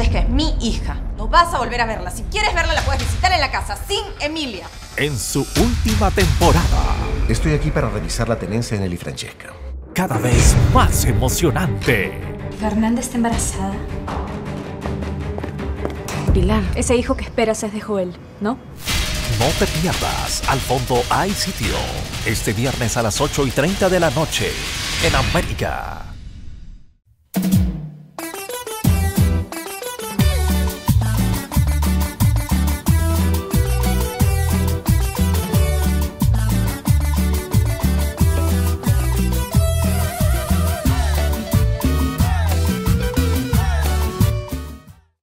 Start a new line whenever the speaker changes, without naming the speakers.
Francesca es mi hija. No vas a volver a verla. Si quieres verla, la puedes visitar en la casa, sin Emilia.
En su última temporada.
Estoy aquí para revisar la tenencia de Nelly Francesca.
Cada vez más emocionante.
Fernanda está embarazada. Pilar, ese hijo que esperas es de Joel, ¿no?
No te pierdas Al fondo hay sitio. Este viernes a las 8:30 de la noche en América.